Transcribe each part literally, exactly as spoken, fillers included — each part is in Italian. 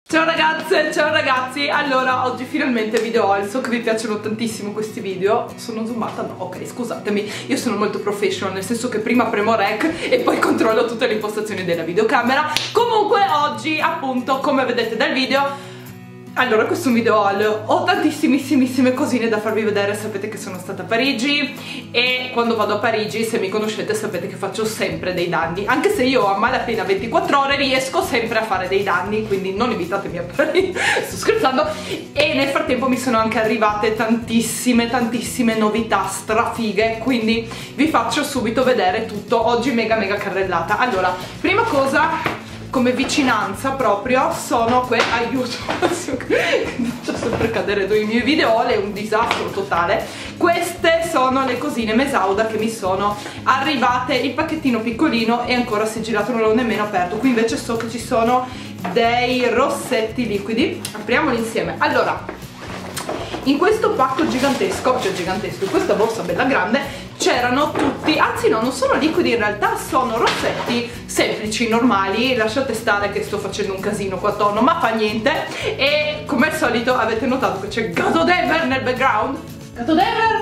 Ciao ragazze, ciao ragazzi, allora oggi finalmente video haul, so che vi piacciono tantissimo questi video, sono zoomata? No, ok, scusatemi, io sono molto professional, nel senso che prima premo rec e poi controllo tutte le impostazioni della videocamera. Comunque oggi appunto, come vedete dal video, allora questo è un video haul, ho tantissimissime cosine da farvi vedere, sapete che sono stata a Parigi e quando vado a Parigi, se mi conoscete sapete che faccio sempre dei danni, anche se io a malapena ventiquattro ore riesco sempre a fare dei danni, quindi non invitatemi a Parigi, sto scherzando. E nel frattempo mi sono anche arrivate tantissime tantissime novità strafighe, quindi vi faccio subito vedere tutto, oggi mega mega carrellata. Allora, prima cosa, come vicinanza proprio, sono que... aiuto, faccio sempre cadere due i miei video haul, è un disastro totale. Queste sono le cosine Mesauda che mi sono arrivate, il pacchettino piccolino e ancora sigillato, non l'ho nemmeno aperto. Qui invece so che ci sono dei rossetti liquidi, apriamoli insieme. Allora, in questo pacco gigantesco, cioè gigantesco, in questa borsa bella grande, c'erano tutti, anzi no, non sono liquidi, in realtà sono rossetti semplici, normali. Lasciate stare che sto facendo un casino qua attorno, ma fa niente. E come al solito avete notato che c'è Gato Denver nel background. Gato Denver!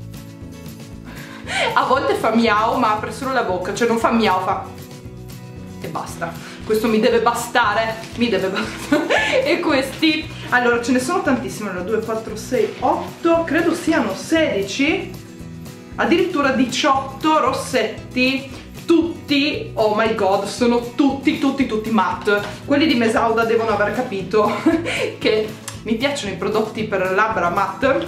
A volte fa miau, ma apre solo la bocca, cioè non fa miau, fa... e basta. Questo mi deve bastare, mi deve bastare. E questi, allora ce ne sono tantissimi, allora due, quattro, sei, otto, credo siano sedici, addirittura diciotto rossetti, tutti, oh my god, sono tutti, tutti, tutti matte. Quelli di Mesauda devono aver capito che mi piacciono i prodotti per labbra matte,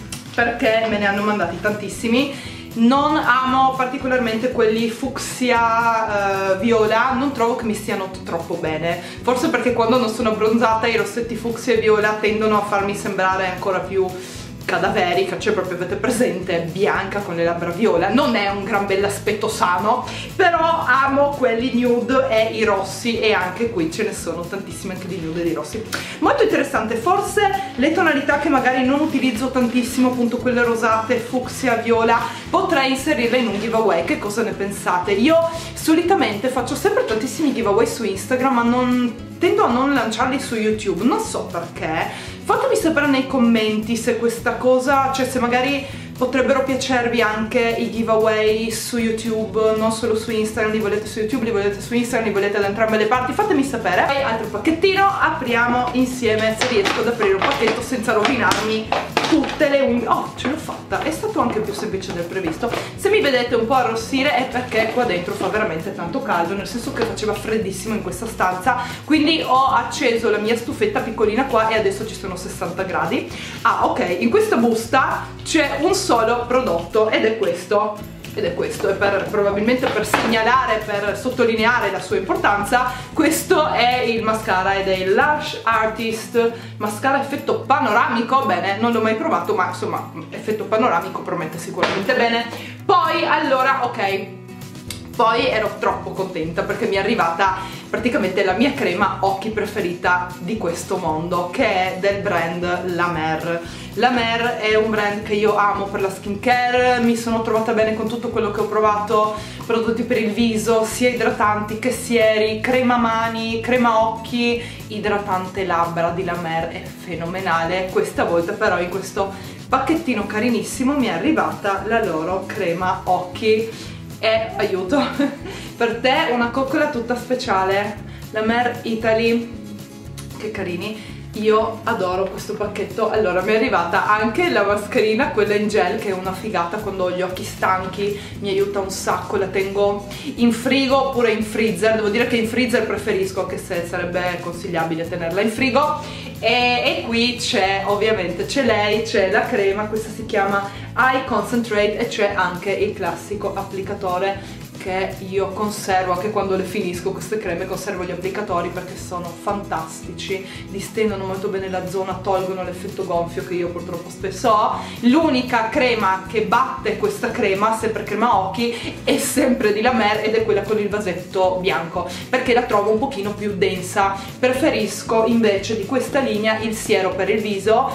perché me ne hanno mandati tantissimi. Non amo particolarmente quelli fucsia uh, viola, non trovo che mi stiano troppo bene, forse perché quando non sono abbronzata i rossetti fucsia e viola tendono a farmi sembrare ancora più cadaverica, cioè proprio avete presente bianca con le labbra viola, non è un gran bell'aspetto sano, però amo quelli nude e i rossi, e anche qui ce ne sono tantissime anche di nude e di rossi. Molto interessante, forse le tonalità che magari non utilizzo tantissimo, appunto quelle rosate, fucsia, viola, potrei inserirle in un giveaway. Che cosa ne pensate? Io solitamente faccio sempre tantissimi giveaway su Instagram, ma non tendo a non lanciarli su YouTube, non so perché. Fatemi sapere nei commenti se questa cosa, cioè se magari potrebbero piacervi anche i giveaway su YouTube, non solo su Instagram. Li volete su YouTube, li volete su Instagram, li volete da entrambe le parti, fatemi sapere. E altro pacchettino, apriamo insieme, se riesco ad aprire un pacchetto senza rovinarmi tutte le unghie. Oh, ce l'ho fatta, è stato anche più semplice del previsto. Se mi vedete un po' arrossire è perché qua dentro fa veramente tanto caldo, nel senso che faceva freddissimo in questa stanza, quindi ho acceso la mia stufetta piccolina qua e adesso ci sono sessanta gradi. Ah, ok, in questa busta c'è un solo prodotto ed è questo. Ed è questo, e per, probabilmente per segnalare, per sottolineare la sua importanza, questo è il mascara ed è il Lash Artist mascara effetto panoramico. Bene, non l'ho mai provato, ma insomma effetto panoramico promette sicuramente bene. Poi allora, ok, poi ero troppo contenta perché mi è arrivata praticamente la mia crema occhi preferita di questo mondo, che è del brand La Mer. La Mer è un brand che io amo per la skincare, mi sono trovata bene con tutto quello che ho provato, prodotti per il viso, sia idratanti che sieri, crema mani, crema occhi, idratante labbra di La Mer, è fenomenale. Questa volta però in questo pacchettino carinissimo mi è arrivata la loro crema occhi. E aiuto, per te una coccola tutta speciale, La Mer Italy, che carini. Io adoro questo pacchetto. Allora mi è arrivata anche la mascherina, quella in gel, che è una figata quando ho gli occhi stanchi, mi aiuta un sacco, la tengo in frigo oppure in freezer. Devo dire che in freezer preferisco, anche se sarebbe consigliabile tenerla in frigo. E, e qui c'è, ovviamente c'è lei, c'è la crema, questa si chiama Eye Concentrate, e c'è anche il classico applicatore che io conservo anche quando le finisco. Queste creme conservo gli applicatori perché sono fantastici, distendono molto bene la zona, tolgono l'effetto gonfio che io purtroppo spesso ho. L'unica crema che batte questa crema, sempre crema occhi, è sempre di La Mer ed è quella con il vasetto bianco, perché la trovo un pochino più densa. Preferisco invece di questa linea il siero per il viso,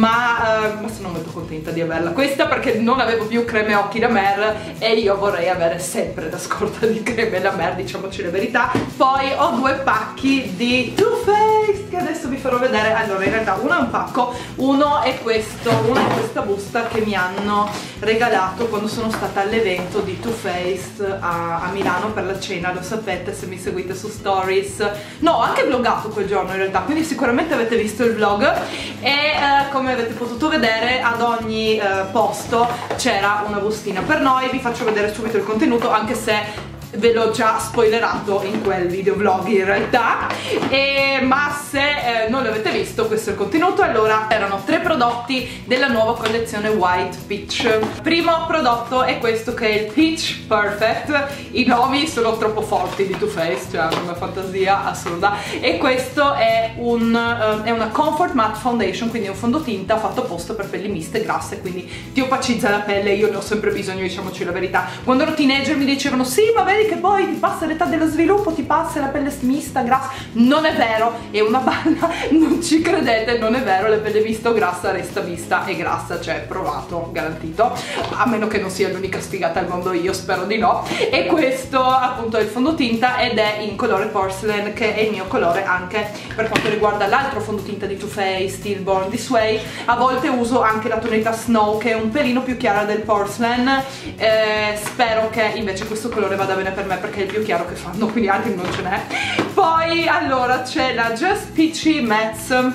ma, eh, ma sono molto contenta di averla questa perché non avevo più creme occhi La Mer e io vorrei avere sempre da scorta di creme La Mer, diciamoci la verità. Poi ho due pacchi di Too Faced che adesso vi farò vedere. Allora in realtà uno è un pacco, uno è questo, una è questa busta che mi hanno regalato quando sono stata all'evento di Too Faced a, a Milano per la cena, lo sapete se mi seguite su stories. No, ho anche vloggato quel giorno in realtà, quindi sicuramente avete visto il vlog e eh, come avete potuto vedere ad ogni eh, posto c'era una bustina per noi. Vi faccio vedere subito il contenuto, anche se ve l'ho già spoilerato in quel videovlog in realtà, e, ma se eh, non l'avete visto questo è il contenuto. Allora erano tre prodotti della nuova collezione White Peach. Primo prodotto è questo che è il Peach Perfect, i nomi sono troppo forti di Too Faced, cioè hanno una fantasia assurda, e questo è, un, uh, è una Comfort Matte Foundation, quindi un fondotinta fatto apposta per pelli miste e grasse, quindi ti opacizza la pelle. Io ne ho sempre bisogno, diciamoci la verità. Quando ero teenager mi dicevano sì ma vedi che poi ti passa l'età dello sviluppo, ti passa la pelle mista, grassa. Non è vero, è una balla, non ci credete, non è vero, la pelle mista o grassa resta mista e grassa, cioè provato, garantito, a meno che non sia l'unica sfigata al mondo, io spero di no. E questo appunto è il fondotinta ed è in colore porcelain, che è il mio colore anche per quanto riguarda l'altro fondotinta di Too Faced, Stillborn This Way. A volte uso anche la tonalità Snow, che è un pelino più chiara del porcelain, eh, spero che invece questo colore vada bene per me perché è il più chiaro che fanno, quindi altri non ce n'è. Poi allora c'è la Just Peachy Matte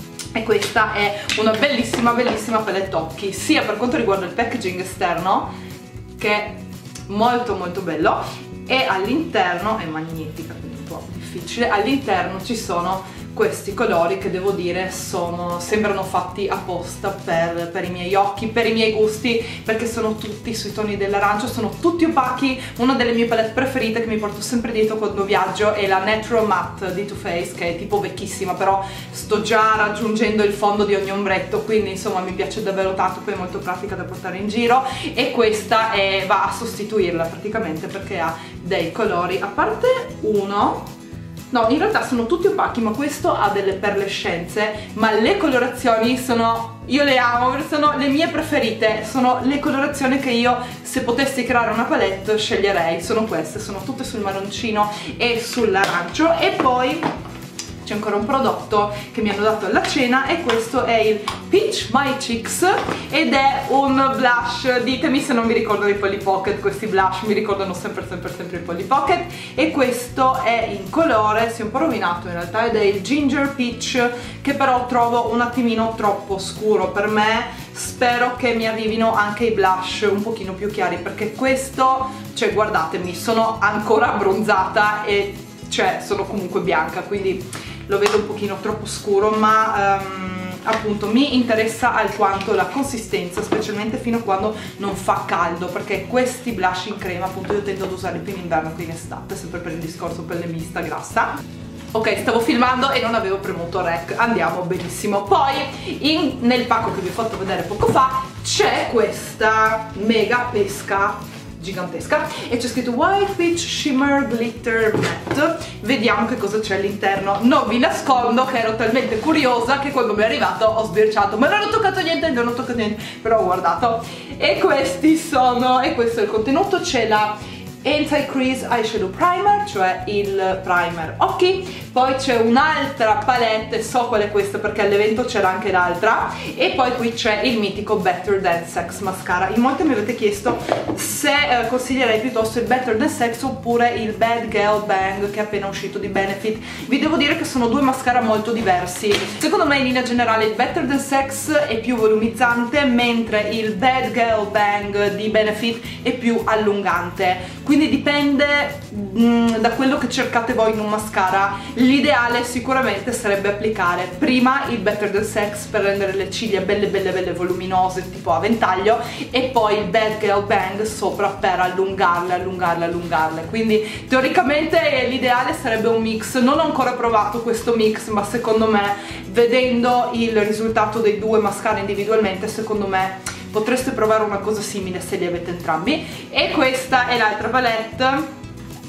e questa è una bellissima bellissima palette occhi, sia per quanto riguarda il packaging esterno che è molto molto bello, e all'interno è magnetica quindi un po' difficile. All'interno ci sono questi colori che devo dire sono, sembrano fatti apposta per, per i miei occhi, per i miei gusti, perché sono tutti sui toni dell'arancio, sono tutti opachi. Una delle mie palette preferite che mi porto sempre dietro quando viaggio è la Natural Matte di Too Faced, che è tipo vecchissima, però sto già raggiungendo il fondo di ogni ombretto, quindi insomma mi piace davvero tanto, poi è molto pratica da portare in giro, e questa è, va a sostituirla praticamente perché ha dei colori, a parte uno. No, in realtà sono tutti opachi, ma questo ha delle perlescenze, ma le colorazioni sono, io le amo, sono le mie preferite, sono le colorazioni che io, se potessi creare una palette, sceglierei. Sono queste, sono tutte sul marroncino e sull'arancio. E poi c'è ancora un prodotto che mi hanno dato alla cena, e questo è il Peach My Cheeks ed è un blush. Ditemi se non vi ricordano i Polly Pocket, questi blush mi ricordano sempre sempre sempre i Polly Pocket, e questo è in colore, si è un po' rovinato in realtà, ed è il Ginger Peach, che però trovo un attimino troppo scuro per me. Spero che mi arrivino anche i blush un pochino più chiari, perché questo, cioè guardatemi, sono ancora abbronzata e cioè sono comunque bianca, quindi lo vedo un pochino troppo scuro, ma um, appunto mi interessa alquanto la consistenza, specialmente fino a quando non fa caldo, perché questi blush in crema appunto io tendo ad usarli più in inverno che in estate, sempre per il discorso pelle mista grassa. Ok, stavo filmando e non avevo premuto rec, andiamo benissimo. Poi in, nel pacco che vi ho fatto vedere poco fa c'è questa mega pesca gigantesca e c'è scritto White Peach Shimmer Glitter Matte. Vediamo che cosa c'è all'interno. Non vi nascondo che ero talmente curiosa che quando mi è arrivato ho sbirciato, ma non ho toccato niente, non ho toccato niente, però ho guardato. E questi sono, e questo è il contenuto. C'è la Anti-Crease Eyeshadow Primer, cioè il primer occhi. Poi c'è un'altra palette, so qual è questa perché all'evento c'era anche l'altra, e poi qui c'è il mitico Better Than Sex Mascara. In molti mi avete chiesto se eh, consiglierei piuttosto il Better Than Sex oppure il Bad Girl Bang che è appena uscito di Benefit. Vi devo dire che sono due mascara molto diversi. Secondo me in linea generale il Better Than Sex è più volumizzante, mentre il Bad Girl Bang di Benefit è più allungante. Quindi dipende mh, da quello che cercate voi in un mascara. L'ideale sicuramente sarebbe applicare prima il Better Than Sex per rendere le ciglia belle belle belle voluminose tipo a ventaglio, e poi il Bad Girl Bang sopra per allungarle, allungarle, allungarle. Quindi teoricamente l'ideale sarebbe un mix. Non ho ancora provato questo mix, ma secondo me, vedendo il risultato dei due mascara individualmente, secondo me potreste provare una cosa simile se li avete entrambi. E questa è l'altra palette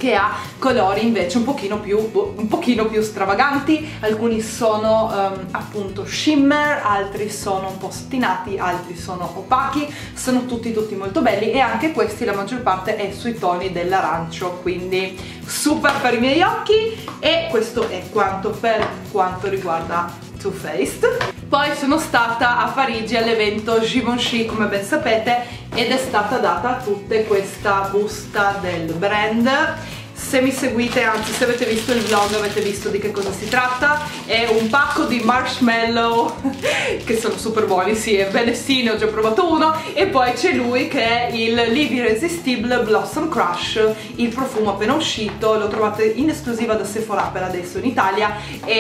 che ha colori invece un pochino più, un pochino più stravaganti. Alcuni sono um, appunto shimmer, altri sono un po' satinati, altri sono opachi, sono tutti tutti molto belli, e anche questi la maggior parte è sui toni dell'arancio, quindi super per i miei occhi. E questo è quanto per quanto riguarda Too Faced. Poi sono stata a Parigi all'evento Givenchy, come ben sapete, ed è stata data a tutte questa busta del brand. Se mi seguite, anzi se avete visto il vlog avete visto di che cosa si tratta. È un pacco di marshmallow che sono super buoni, sì, è bene, ne ho già provato uno. E poi c'è lui che è il l'Irresistible Blossom Crush, il profumo appena uscito, lo trovate in esclusiva da Sephora per adesso in Italia,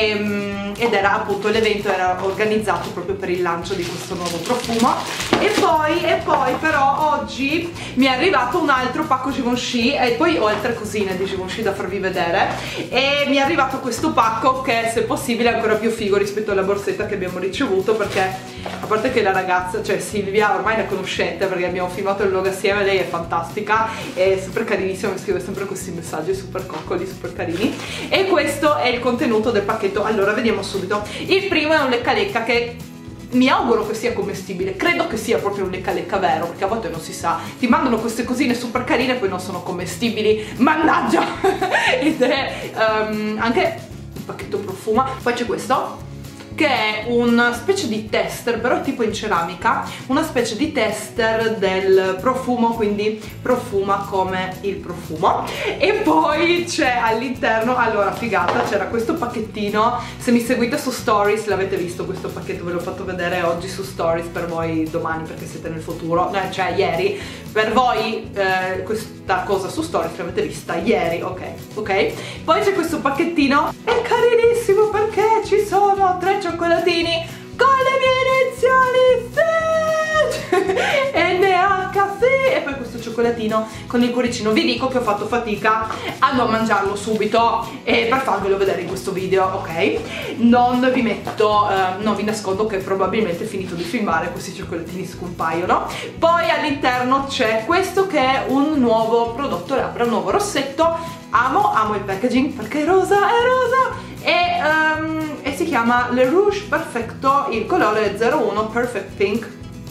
e, ed era appunto, l'evento era organizzato proprio per il lancio di questo nuovo profumo. E poi, e poi però oggi mi è arrivato un altro pacco Givenchy, e poi ho altre cosine di Givenchy da farvi vedere, e mi è arrivato questo pacco che, se possibile, è ancora più figo rispetto alla borsetta che abbiamo ricevuto, perché a parte che la ragazza, cioè Silvia, ormai la conoscete perché abbiamo filmato il vlog assieme, lei è fantastica, è super carinissima, mi scrive sempre questi messaggi super coccoli, super carini. E questo è il contenuto del pacchetto. Allora vediamo subito. Il primo è un lecca lecca che mi auguro che sia commestibile, credo che sia proprio un lecca lecca vero, perché a volte non si sa, ti mandano queste cosine super carine e poi non sono commestibili, mannaggia! Ed è um, anche un pacchetto profuma. Poi c'è questo che è una specie di tester, però tipo in ceramica, una specie di tester del profumo, quindi profuma come il profumo. E poi c'è all'interno, allora figata, c'era questo pacchettino, se mi seguite su Stories l'avete visto questo pacchetto, ve l'ho fatto vedere oggi su Stories, per voi domani perché siete nel futuro, no, cioè ieri, per voi eh, questa cosa su Stories l'avete vista ieri, ok, ok. Poi c'è questo pacchettino, è carinissimo perché ci sono tre cioccolatini con le mie iniziali N H C, e poi questo cioccolatino con il cuoricino. Vi dico che ho fatto fatica a non mangiarlo subito e per farvelo vedere in questo video, ok? Non vi metto, eh, non vi nascondo che probabilmente finito di filmare questi cioccolatini scompaiono. Poi all'interno c'è questo che è un nuovo prodotto labbra, un nuovo rossetto. Amo, amo il packaging perché è rosa, è rosa, e, um, e si chiama Le Rouge Perfecto, il colore è zero uno Perfect Pink,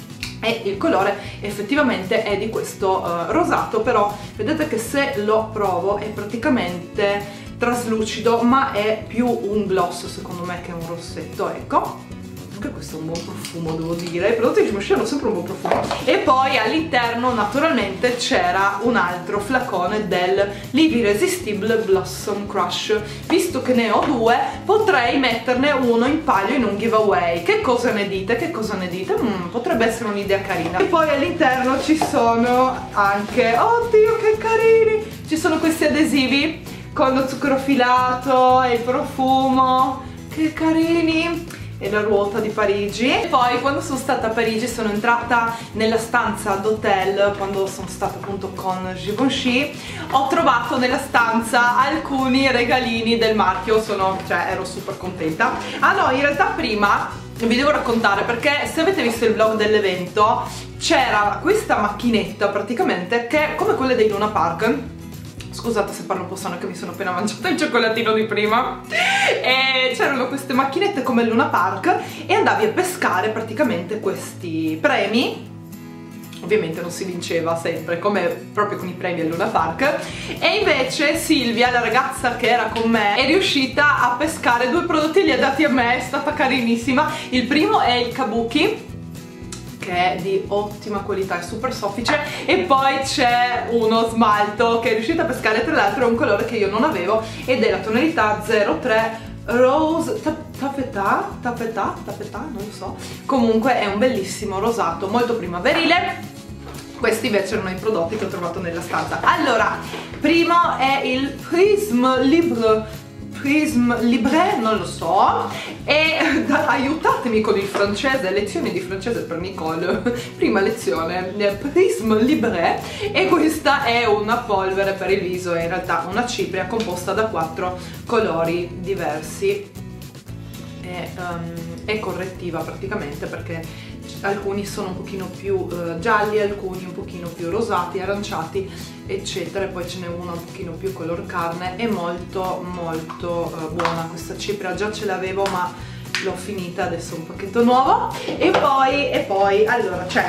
e il colore effettivamente è di questo uh, rosato, però vedete che se lo provo è praticamente traslucido, ma è più un gloss secondo me che un rossetto, ecco. Anche questo è un buon profumo, devo dire, i prodotti di Givenchy hanno sempre un buon profumo. E poi all'interno naturalmente c'era un altro flacone del l'Irresistible Blossom Crush. Visto che ne ho due, potrei metterne uno in palio in un giveaway. Che cosa ne dite? Che cosa ne dite? Mm, potrebbe essere un'idea carina. E poi all'interno ci sono anche, oddio che carini, ci sono questi adesivi con lo zucchero filato e il profumo, che carini, e la ruota di Parigi. E poi quando sono stata a Parigi sono entrata nella stanza d'hotel, quando sono stata appunto con Givenchy, ho trovato nella stanza alcuni regalini del marchio, sono, cioè ero super contenta. Ah no, in realtà prima vi devo raccontare, perché se avete visto il vlog dell'evento c'era questa macchinetta praticamente che è come quelle dei Luna Park. Scusate se parlo un po' strano, che mi sono appena mangiato il cioccolatino di prima. E c'erano queste macchinette come il Luna Park e andavi a pescare praticamente questi premi. Ovviamente non si vinceva sempre come proprio con i premi al Luna Park, e invece Silvia, la ragazza che era con me, è riuscita a pescare due prodotti e li ha dati a me, è stata carinissima. Il primo è il Kabuki, che è di ottima qualità, è super soffice, e poi c'è uno smalto che è riuscita a pescare, tra l'altro è un colore che io non avevo ed è la tonalità zero tre Rose Taffetà, taffetà, taffetà, non lo so, comunque è un bellissimo rosato molto primaverile. Questi invece erano i prodotti che ho trovato nella stanza. Allora, primo è il Prisme Libre, Prisme Libre, non lo so, e da, aiutatemi con il francese, lezioni di francese per Nicole, prima lezione, Prisme Libre, e questa è una polvere per il viso, è in realtà una cipria composta da quattro colori diversi, e, um, è correttiva praticamente perché alcuni sono un pochino più uh, gialli, alcuni un pochino più rosati, aranciati, eccetera, e poi ce n'è uno un pochino più color carne. È molto molto uh, buona questa cipria, già ce l'avevo ma l'ho finita, adesso è un pacchetto nuovo. E poi, e poi allora c'è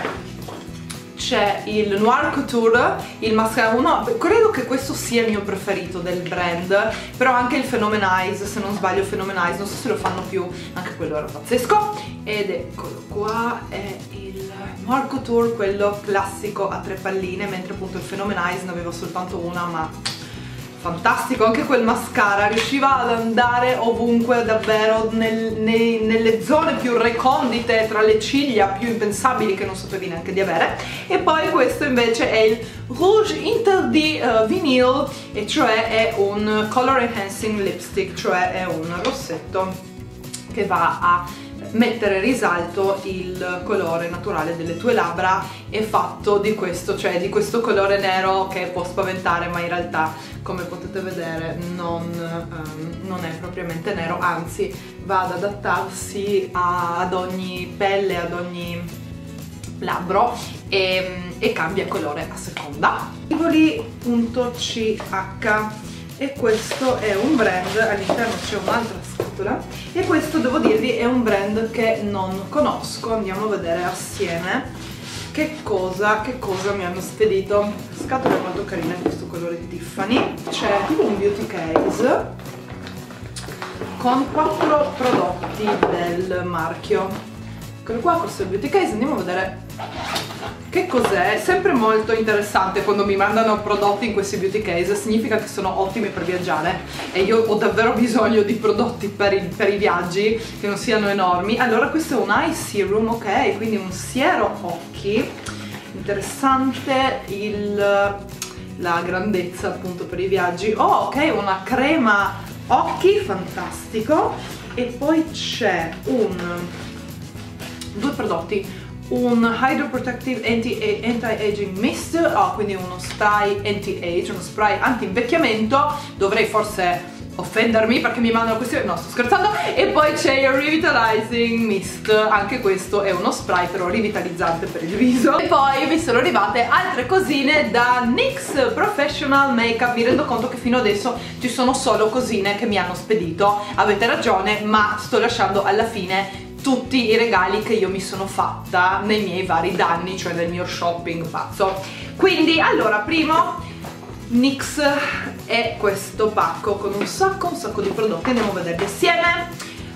c'è il Noir Couture, il mascara uno, credo che questo sia il mio preferito del brand, però anche il Phenomenize, se non sbaglio Phenomenize, non so se lo fanno più, anche quello era pazzesco. Ed eccolo qua, è il Noir Couture, quello classico a tre palline, mentre appunto il Phenomenize ne avevo soltanto una, ma fantastico. Anche quel mascara riusciva ad andare ovunque, davvero nel, nei, nelle zone più recondite, tra le ciglia più impensabili che non sapevi neanche di avere. E poi questo invece è il Rouge Interdit uh, Vinyl, e cioè è un color enhancing lipstick, cioè è un rossetto che va a mettere in risalto il colore naturale delle tue labbra. È fatto di questo, cioè di questo colore nero che può spaventare, ma in realtà, come potete vedere, non, um, non è propriamente nero, anzi va ad adattarsi a, ad ogni pelle, ad ogni labbro, e, e cambia colore a seconda. Tivoli.ch, e questo è un brand, all'interno c'è un'altra scatola, e questo devo dirvi è un brand che non conosco. Andiamo a vedere assieme che cosa, che cosa mi hanno spedito. Scatola molto carina in questo colore Tiffany. C'è tipo un beauty case con quattro prodotti del marchio. Eccolo qua, questo è il beauty case. Andiamo a vedere che cos'è. Sempre molto interessante quando mi mandano prodotti in questi beauty case, significa che sono ottimi per viaggiare, e io ho davvero bisogno di prodotti per i, per i viaggi che non siano enormi. Allora questo è un eye serum, ok, quindi un siero occhi, interessante il, la grandezza appunto per i viaggi. Oh, ok, una crema occhi, fantastico. E poi c'è un due prodotti, un Hydro Protective Anti-Aging Mist, oh, quindi uno spray anti-age, uno spray anti-invecchiamento. Dovrei forse offendermi perché mi mandano questi, no, sto scherzando. E poi c'è il Revitalizing Mist, anche questo è uno spray però rivitalizzante per il viso. E poi mi sono arrivate altre cosine da N Y X Professional Makeup. Mi rendo conto che fino adesso ci sono solo cosine che mi hanno spedito, avete ragione, ma sto lasciando alla fine tutti i regali che io mi sono fatta nei miei vari danni, cioè nel mio shopping pazzo. Quindi allora, primo N Y X è questo pacco con un sacco un sacco di prodotti, andiamo a vederli assieme.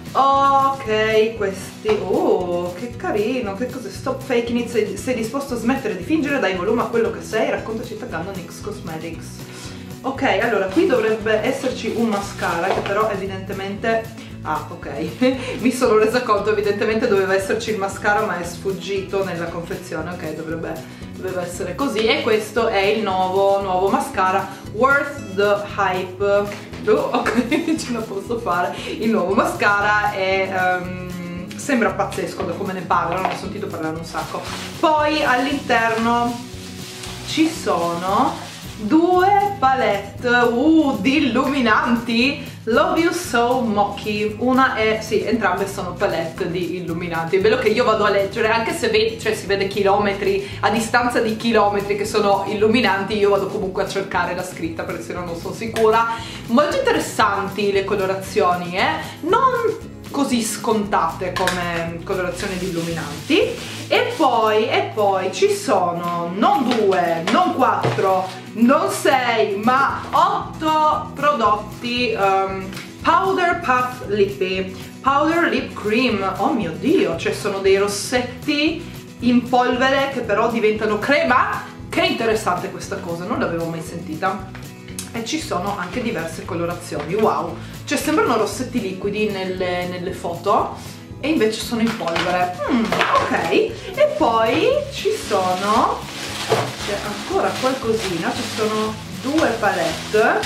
Ok, questi, oh che carino, che cos'è? Stop faking it, sei, sei disposto a smettere di fingere, dai volume a quello che sei, raccontaci taggando N Y X Cosmetics. Ok, allora qui dovrebbe esserci un mascara che però evidentemente, ah ok, mi sono resa conto, evidentemente doveva esserci il mascara ma è sfuggito nella confezione. Ok, dovrebbe, doveva essere così. E questo è il nuovo, nuovo mascara Worth the Hype. Oh, ok, ce la posso fare. Il nuovo mascara è um, sembra pazzesco da come ne parlano, ne ho sentito parlare un sacco. Poi all'interno ci sono due palette uh, di illuminanti Love You So Mochi. Una è, sì, entrambe sono palette di illuminanti. È bello che io vado a leggere, anche se vedi, cioè, si vede chilometri, a distanza di chilometri che sono illuminanti, io vado comunque a cercare la scritta perché se no non sono sicura. Molto interessanti le colorazioni, eh? Non così scontate come colorazioni di illuminanti. E poi, e poi ci sono non due, non quattro, non sei, ma otto prodotti um, Powder Puff Lippy, Powder Lip Cream. Oh mio Dio, cioè sono dei rossetti in polvere che però diventano crema. Che interessante questa cosa, non l'avevo mai sentita. E ci sono anche diverse colorazioni, wow, cioè sembrano rossetti liquidi nelle, nelle foto e invece sono in polvere. Mm, ok, e poi ci sono, c'è ancora qualcosina, ci sono due palette.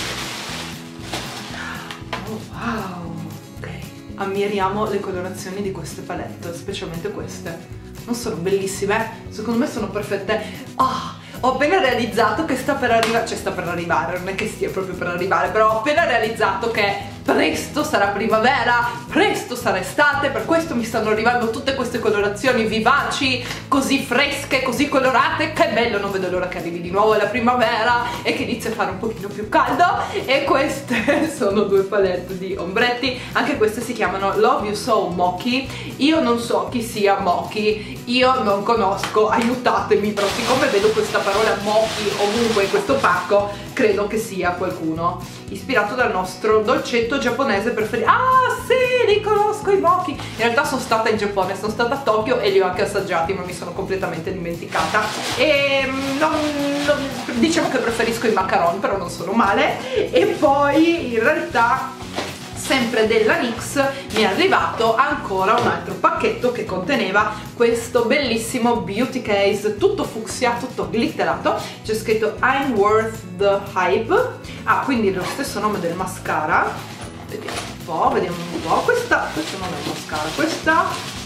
Oh wow, ok, ammiriamo le colorazioni di queste palette, specialmente queste, non sono bellissime? Secondo me sono perfette. Oh, ho appena realizzato che sta per arrivare, cioè sta per arrivare, non è che stia proprio per arrivare, però ho appena realizzato che presto sarà primavera, presto sarà estate, per questo mi stanno arrivando tutte queste colorazioni vivaci, così fresche, così colorate, che bello, non vedo l'ora che arrivi di nuovo la primavera e che inizi a fare un pochino più caldo. E queste sono due palette di ombretti, anche queste si chiamano Love You So Mochi. Io non so chi sia Mochi, io non conosco, aiutatemi, però siccome vedo questa parola Mochi ovunque in questo pacco, credo che sia qualcuno ispirato dal nostro dolcetto giapponese preferito. Ah sì, li conosco i Mochi! In realtà sono stata in Giappone, sono stata a Tokyo e li ho anche assaggiati, ma mi sono completamente dimenticata. E non, non, diciamo che preferisco i macaron, però non sono male. E poi in realtà, sempre della N Y X, mi è arrivato ancora un altro pacchetto che conteneva questo bellissimo beauty case tutto fucsia, tutto glitterato. C'è scritto I'm worth the hype. Ah, quindi lo stesso nome del mascara. Vediamo un po', vediamo un po'. Questa, questo non è un mascara, questa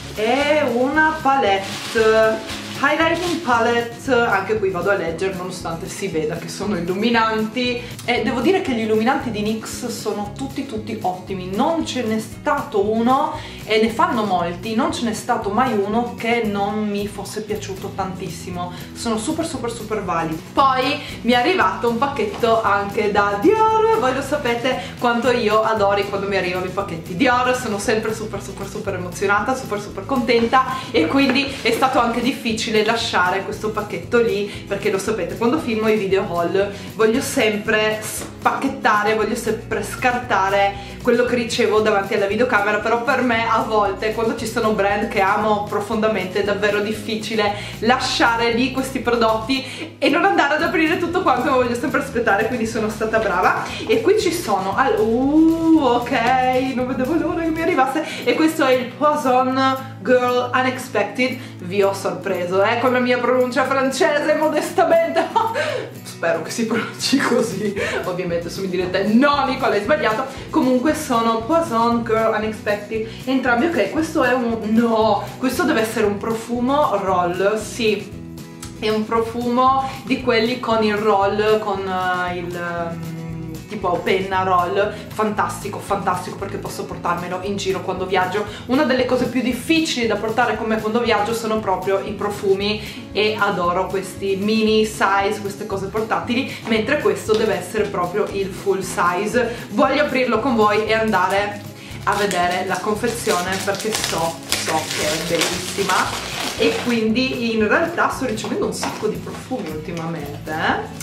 è una palette, highlighting palette. Anche qui vado a leggere nonostante si veda che sono illuminanti, e devo dire che gli illuminanti di N Y X sono tutti tutti ottimi, non ce n'è stato uno, e ne fanno molti, non ce n'è stato mai uno che non mi fosse piaciuto tantissimo, sono super super super validi. Poi mi è arrivato un pacchetto anche da Dior, voi lo sapete quanto io adori quando mi arrivano i pacchetti Dior, sono sempre super super super emozionata, super super contenta, e quindi è stato anche difficile lasciare questo pacchetto lì, perché lo sapete, quando filmo i video haul voglio sempre spacchettare, voglio sempre scartare quello che ricevo davanti alla videocamera, però per me a volte, quando ci sono brand che amo profondamente, è davvero difficile lasciare lì questi prodotti e non andare ad aprire tutto quanto, ma voglio sempre aspettare, quindi sono stata brava. E qui ci sono, uh, ok, non vedevo l'ora che mi arrivasse, e questo è il Poison Girl Unexpected. Vi ho sorpreso, eh, con la mia pronuncia francese, modestamente. Spero che si pronunci così. Ovviamente se mi direte no Nicola, hai sbagliato. Comunque sono Poison Girl Unexpected entrambi. Ok, questo è un... no, questo deve essere un profumo roll, sì, è un profumo di quelli con il roll, con uh, il... Um, tipo penna roll, fantastico, fantastico, perché posso portarmelo in giro quando viaggio. Una delle cose più difficili da portare con me quando viaggio sono proprio i profumi, e adoro questi mini size, queste cose portatili, mentre questo deve essere proprio il full size. Voglio aprirlo con voi e andare a vedere la confezione, perché so, so che è bellissima, e quindi in realtà sto ricevendo un sacco di profumi ultimamente, eh?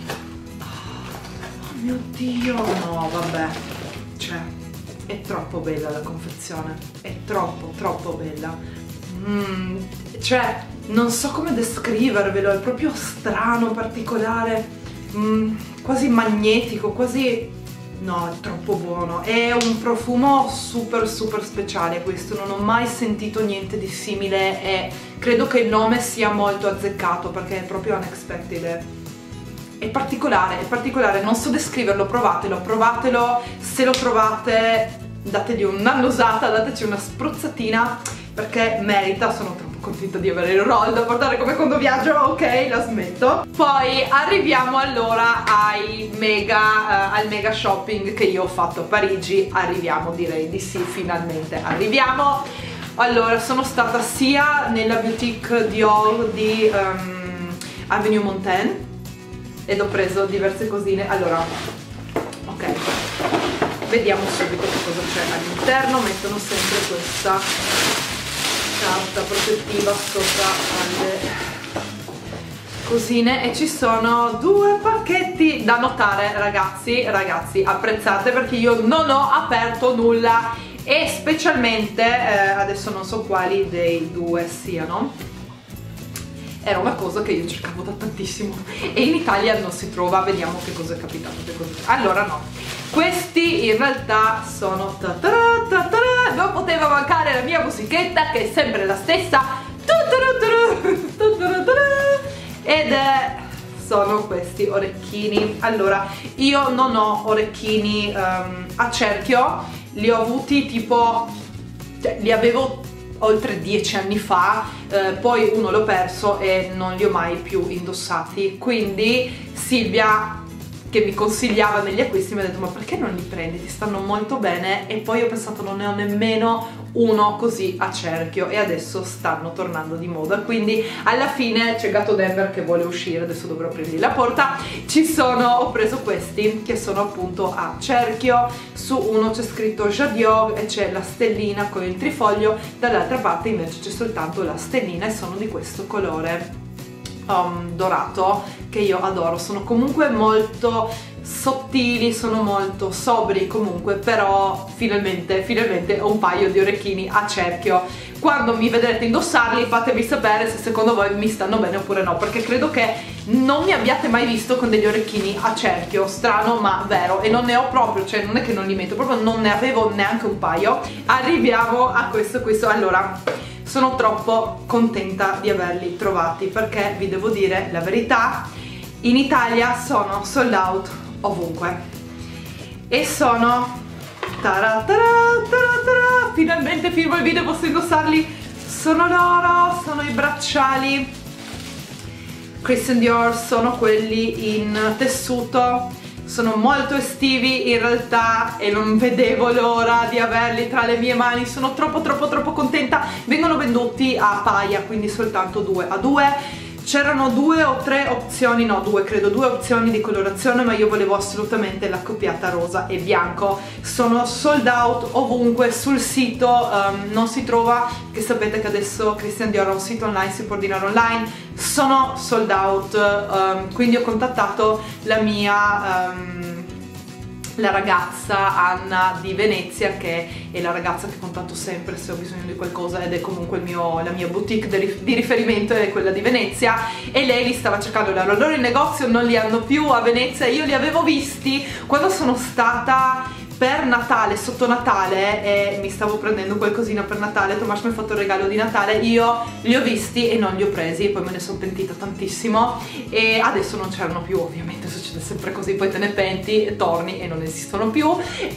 Mio Dio, no vabbè, cioè è troppo bella la confezione, è troppo troppo bella, mm, cioè non so come descrivervelo, è proprio strano, particolare, mm, quasi magnetico, quasi... no, è troppo buono, è un profumo super super speciale questo, non ho mai sentito niente di simile, e credo che il nome sia molto azzeccato perché è proprio unexpected. È particolare, è particolare, non so descriverlo, provatelo, provatelo, se lo provate dategli un'annusata, dateci una spruzzatina, perché merita, sono troppo contenta di avere il roll da portare come quando viaggio, ok, la smetto. Poi arriviamo allora ai mega, uh, al mega shopping che io ho fatto a Parigi, arriviamo, direi di sì, finalmente arriviamo. Allora, sono stata sia nella boutique Dior di um, Avenue Montaigne, ed ho preso diverse cosine. Allora, ok, vediamo subito che cosa c'è all'interno. Mettono sempre questa carta protettiva sopra alle cosine, e ci sono due pacchetti da notare, ragazzi, ragazzi, apprezzate, perché io non ho aperto nulla, e specialmente, eh, adesso non so quali dei due siano, era una cosa che io cercavo da tantissimo e in Italia non si trova. Vediamo che cosa è capitato, che cosa... Allora no, questi in realtà sono ta ta ta ta, non poteva mancare la mia musichetta, che è sempre la stessa, ed è... sono questi orecchini. Allora, io non ho orecchini um, a cerchio, li ho avuti tipo, cioè, li avevo oltre dieci anni fa, eh, poi uno l'ho perso e non li ho mai più indossati, quindi Silvia che mi consigliava negli acquisti, mi ha detto ma perché non li prendi, ti stanno molto bene, e poi ho pensato non ne ho nemmeno uno così a cerchio e adesso stanno tornando di moda, quindi alla fine c'è Gatto Denver che vuole uscire, adesso dovrò aprirgli la porta. Ci sono, ho preso questi che sono appunto a cerchio, su uno c'è scritto Jadiot e c'è la stellina con il trifoglio, dall'altra parte invece c'è soltanto la stellina e sono di questo colore Um, dorato che io adoro. Sono comunque molto sottili, sono molto sobri comunque, però finalmente finalmente ho un paio di orecchini a cerchio. Quando mi vedrete indossarli fatemi sapere se secondo voi mi stanno bene oppure no, perché credo che non mi abbiate mai visto con degli orecchini a cerchio, strano ma vero, e non ne ho proprio, cioè non è che non li metto, proprio non ne avevo neanche un paio. Arriviamo a questo questo allora sono troppo contenta di averli trovati, perché vi devo dire la verità, in Italia sono sold out ovunque e sono tara tara tara tara, finalmente filmo il video, posso indossarli, sono loro, sono i bracciali Christian Dior, sono quelli in tessuto, sono molto estivi in realtà e non vedevo l'ora di averli tra le mie mani, sono troppo troppo troppo contenta. Vengono venduti a paia, quindi soltanto due a due. C'erano due o tre opzioni, no due credo, due opzioni di colorazione, ma io volevo assolutamente l'accoppiata rosa e bianco. Sono sold out ovunque, sul sito um, non si trova, che sapete che adesso Christian Dior ha un sito online, si può ordinare online, sono sold out, um, quindi ho contattato la mia... Um, la ragazza Anna di Venezia, che è la ragazza che contatto sempre se ho bisogno di qualcosa, ed è comunque il mio, la mia boutique di riferimento è quella di Venezia, e lei li stava cercando. Loro in negozio non li hanno più a Venezia, io li avevo visti quando sono stata per Natale, sotto Natale, e mi stavo prendendo qualcosina per Natale. Tomas mi ha fatto il regalo di Natale, io li ho visti e non li ho presi, poi me ne sono pentita tantissimo e adesso non c'erano più, ovviamente succede sempre così, poi te ne penti, torni e non esistono più.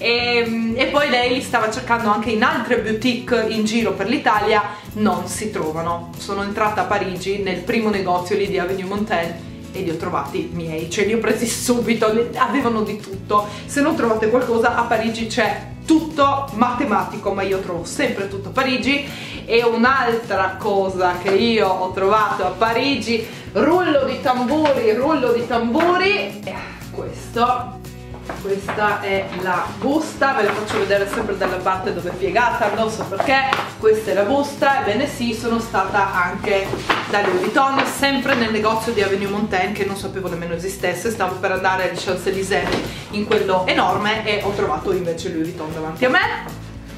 E, e poi lei li stava cercando anche in altre boutique in giro per l'Italia, non si trovano. Sono entrata a Parigi nel primo negozio lì di Avenue Montaigne e li ho trovati miei, cioè li ho presi subito, avevano di tutto. Se non trovate qualcosa a Parigi c'è tutto matematico, ma io trovo sempre tutto a Parigi. E un'altra cosa che io ho trovato a Parigi, rullo di tamburi, rullo di tamburi, è questo. Questa è la busta, ve la faccio vedere sempre dalla parte dove è piegata, non so perché. Questa è la busta, ebbene sì, sono stata anche da Louis Vuitton, sempre nel negozio di Avenue Montaigne, che non sapevo nemmeno esistesse. Stavo per andare agli Champs-Élysées in quello enorme e ho trovato invece Louis Vuitton davanti a me.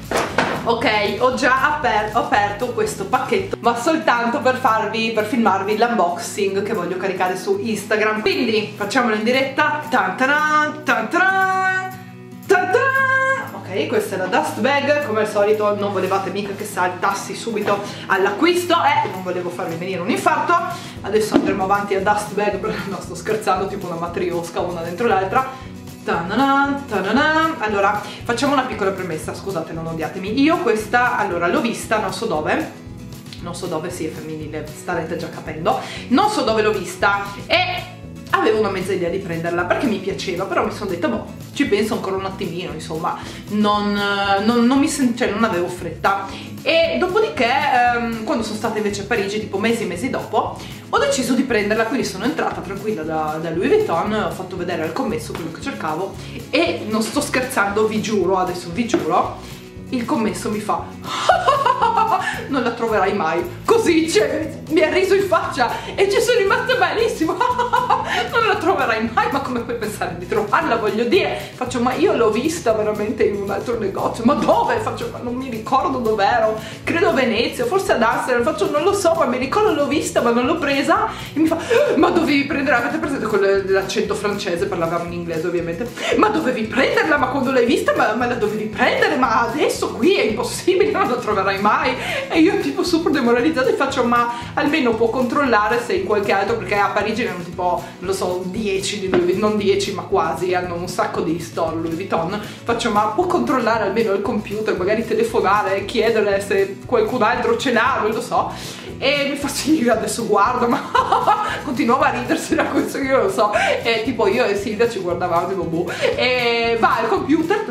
Ok, ho già aper ho aperto questo pacchetto, ma soltanto per farvi, per filmarvi l'unboxing che voglio caricare su Instagram. Quindi facciamolo in diretta. Tan taran, tan taran, tan taran. Ok, questa è la dust bag, come al solito non volevate mica che saltassi subito all'acquisto, eh, non volevo farvi venire un infarto. Adesso andremo avanti a dust bag, no, sto scherzando, tipo una matriosca una dentro l'altra. Ta-na-na, ta-na-na. Allora, facciamo una piccola premessa, scusate, non odiatemi. Io questa, allora, l'ho vista, non so dove, non so dove, sì, è femminile, starete già capendo, non so dove l'ho vista e avevo una mezza idea di prenderla perché mi piaceva, però mi sono detta, boh, ci penso ancora un attimino, insomma, non, non, non mi sen- cioè, non avevo fretta. E dopodiché, ehm, quando sono stata invece a Parigi, tipo mesi e mesi dopo, ho deciso di prenderla, quindi sono entrata tranquilla da, da Louis Vuitton, ho fatto vedere al commesso quello che cercavo e non sto scherzando, vi giuro, adesso vi giuro, il commesso mi fa non la troverai mai, così, cioè, mi ha riso in faccia e ci sono rimasta benissimo. Non la troverai mai, ma come puoi pensare di trovarla, voglio dire. Faccio, ma io l'ho vista veramente in un altro negozio, ma dove? Faccio, ma non mi ricordo dov'ero, credo a Venezia, forse ad Amsterdam. Faccio, non lo so, ma mi ricordo l'ho vista ma non l'ho presa. E mi fa, ma dovevi prenderla, avete presente con l'accento francese, parlavamo in inglese ovviamente, ma dovevi prenderla, ma quando l'hai vista ma, ma la dovevi prendere, ma adesso qui è impossibile, non la troverai mai. E io tipo super demoralizzata e faccio, ma almeno può controllare se in qualche altro, perché a Parigi erano tipo non lo so, dieci di Louis Vuitton, non dieci ma quasi, hanno un sacco di store Louis Vuitton. Faccio, ma può controllare almeno il computer, magari telefonare, chiedere se qualcun altro ce l'ha, non lo so. E mi fa sì, adesso guardo, ma continuava a ridersi da questo che io lo so. E tipo io e Silvia ci guardavamo tipo boh. E va al computer,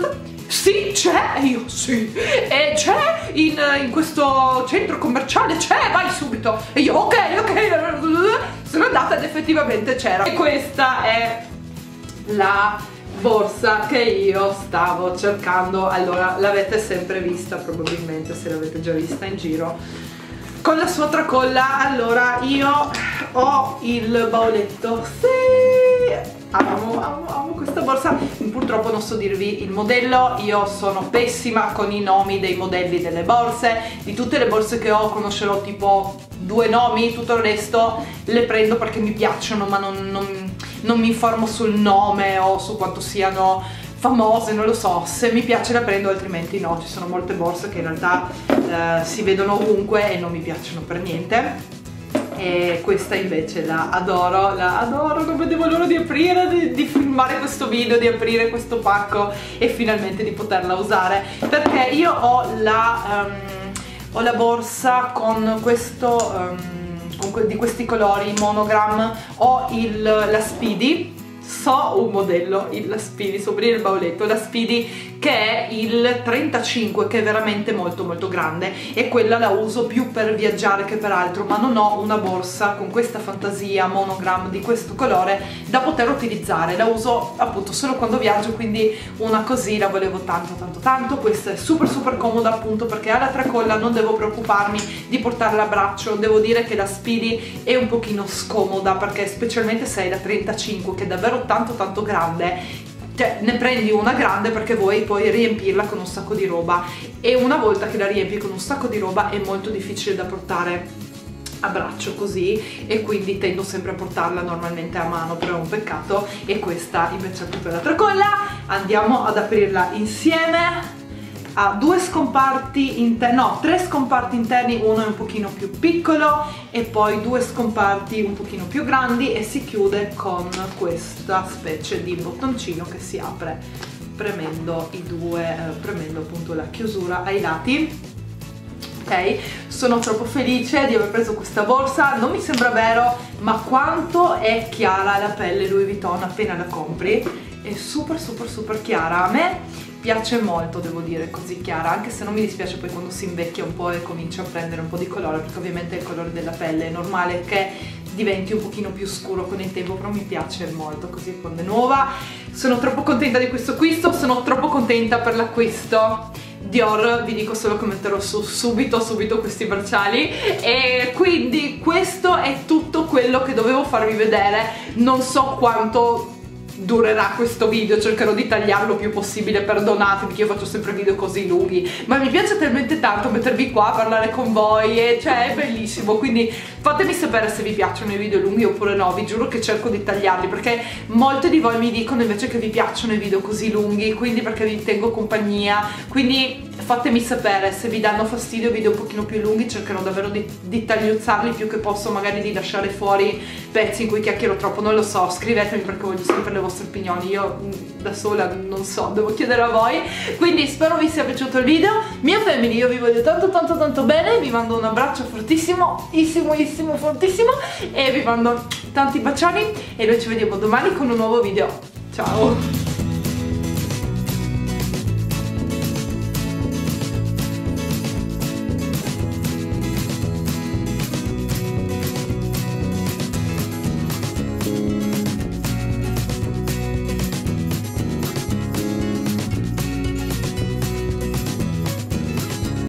sì, c'è, e io sì, e c'è in, in questo centro commerciale, c'è, vai subito. E io ok, ok, sono andata ed effettivamente c'era. E questa è la borsa che io stavo cercando. Allora, l'avete sempre vista probabilmente, se l'avete già vista in giro, con la sua tracolla. Allora, io ho il bauletto, sì, amo, amo, amo questa borsa. Purtroppo non so dirvi il modello, io sono pessima con i nomi dei modelli delle borse. Di tutte le borse che ho conoscerò tipo due nomi, tutto il resto le prendo perché mi piacciono, ma non, non, non mi informo sul nome o su quanto siano famose, non lo so. Se mi piace la prendo, altrimenti no. Ci sono molte borse che in realtà eh, si vedono ovunque e non mi piacciono per niente. E questa invece la adoro, la adoro, non vedevo l'ora di aprire, di, di filmare questo video, di aprire questo pacco e finalmente di poterla usare, perché io ho la, um, ho la borsa con questo, um, con que di questi colori monogram, ho il, la Speedy. So un modello, la Speedy, so aprire il bauletto, la Speedy che è il trentacinque, che è veramente molto molto grande, e quella la uso più per viaggiare che per altro, ma non ho una borsa con questa fantasia monogram di questo colore da poter utilizzare. La uso appunto solo quando viaggio, quindi una così la volevo tanto tanto tanto. Questa è super super comoda appunto perché ha la tracolla, non devo preoccuparmi di portarla a braccio. Devo dire che la Speedy è un pochino scomoda, perché specialmente se hai la trentacinque, che è davvero tanto tanto grande, cioè ne prendi una grande perché vuoi poi riempirla con un sacco di roba, e una volta che la riempi con un sacco di roba è molto difficile da portare a braccio così, e quindi tendo sempre a portarla normalmente a mano, però è un peccato. E questa invece è proprio la tracolla. Andiamo ad aprirla insieme. Ha due scomparti interni, no, tre scomparti interni, uno è un pochino più piccolo e poi due scomparti un pochino più grandi, e si chiude con questa specie di bottoncino che si apre premendo i due, eh, premendo appunto la chiusura ai lati. Ok, sono troppo felice di aver preso questa borsa. Non mi sembra vero, ma quanto è chiara la pelle Louis Vuitton appena la compri, è super super super chiara. A me piace molto, devo dire, così chiara, anche se non mi dispiace poi quando si invecchia un po' e comincia a prendere un po' di colore, perché ovviamente è il colore della pelle, è normale che diventi un pochino più scuro con il tempo, però mi piace molto così quando è nuova. Sono troppo contenta di questo acquisto, sono troppo contenta per l'acquisto Dior. Vi dico solo che metterò su subito subito questi bracciali, e quindi questo è tutto quello che dovevo farvi vedere. Non so quanto durerà questo video, cercherò di tagliarlo il più possibile, perdonatemi che io faccio sempre video così lunghi, ma mi piace talmente tanto mettervi qua a parlare con voi, e cioè è bellissimo. Quindi fatemi sapere se vi piacciono i video lunghi oppure no, vi giuro che cerco di tagliarli, perché molti di voi mi dicono invece che vi piacciono i video così lunghi, quindi perché vi tengo compagnia. Quindi fatemi sapere se vi danno fastidio video un pochino più lunghi, cercherò davvero di, di tagliuzzarli più che posso, magari di lasciare fuori pezzi in cui chiacchiero troppo, non lo so, scrivetemi perché voglio sempre le vostre opinioni, io da sola non so, devo chiedere a voi. Quindi spero vi sia piaciuto il video. Mia family, io vi voglio tanto tanto tanto bene, vi mando un abbraccio fortissimo, issimissimo, fortissimo, e vi mando tanti bacioni, e noi ci vediamo domani con un nuovo video. Ciao!